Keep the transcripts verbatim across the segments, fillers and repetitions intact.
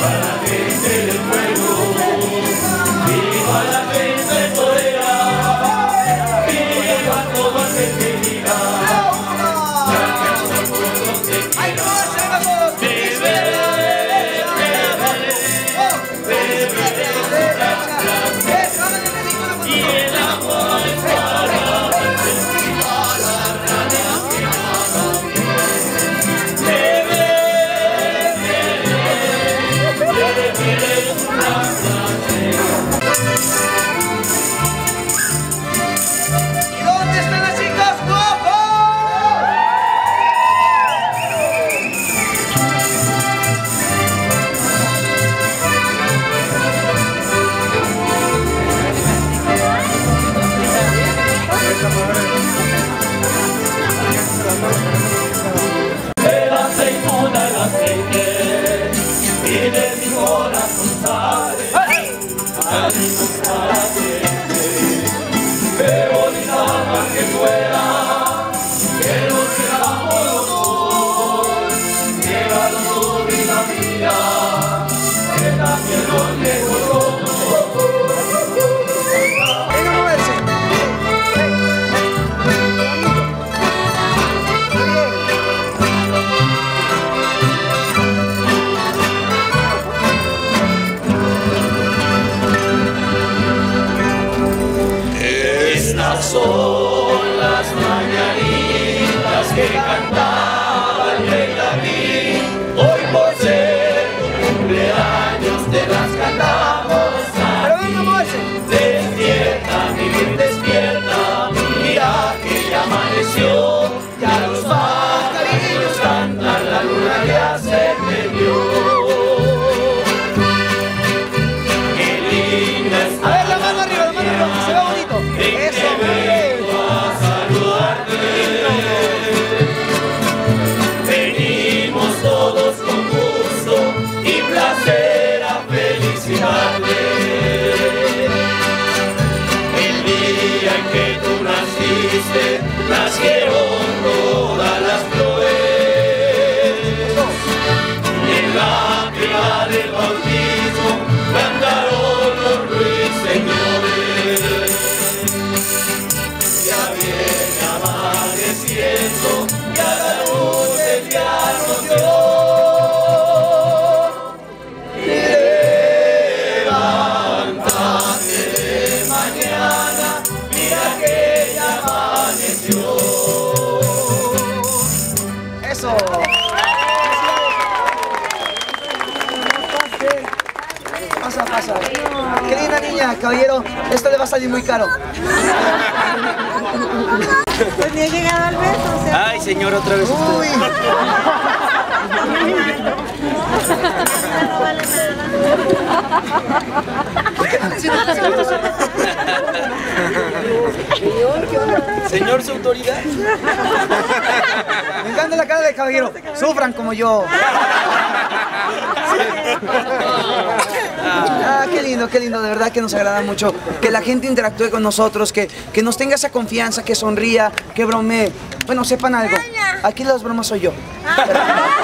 Son las mañanitas que cantaba el rey David. Hoy por ser tu cumpleaños te las cantamos a ti. Despierta, mi bien, despierta, mira que ya amaneció. Ya los pajarillos cantan, la luna ya se perdió. Qué linda está. A ver, la mano arriba, la mano arriba, que se vea bonito. Eso. Venimos todos con gusto y placer a felicitarte. El día en que tú naciste, nacieron todas las flores. Y en la pila del bautismo cantaron los ruiseñores. Ya viene amaneciendo, ya la luz del día nos dio. Levántate de mañana, mira que ya amaneció. Eso. Pasa, pasa. Qué linda niña, caballero. Esto le va a salir muy caro. Pues ni he llegado al beso, o sea. Ay, señor, otra vez. Uy. No vale nada. Señor, su autoridad. Me encanta la cara del caballero. Sufran como yo. Ah, qué lindo, qué lindo, de verdad que nos agrada mucho que la gente interactúe con nosotros, que, que nos tenga esa confianza, que sonría, que bromee. Bueno, sepan algo, aquí las bromas soy yo. Pero,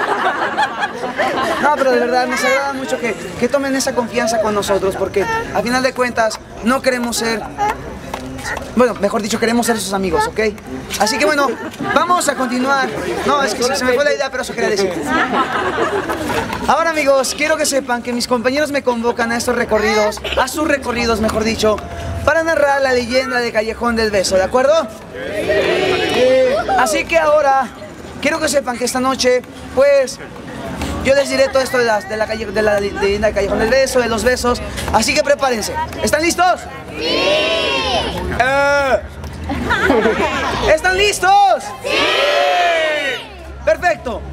no, pero de verdad nos agrada mucho que, que tomen esa confianza con nosotros, porque a final de cuentas no queremos ser... Bueno, mejor dicho, queremos ser sus amigos, ¿ok? Así que bueno, vamos a continuar. No, es que se me fue la idea, pero eso quería decir. Ahora, amigos, quiero que sepan que mis compañeros me convocan a estos recorridos, a sus recorridos, mejor dicho, para narrar la leyenda de Callejón del Beso, ¿de acuerdo? Sí. Así que ahora, quiero que sepan que esta noche, pues... yo les diré todo esto de la, de la, calle, de la leyenda de Callejón del Beso, de los besos. Así que prepárense. ¿Están listos? ¡Sí! Eh. ¿Están listos? ¡Sí! Perfecto.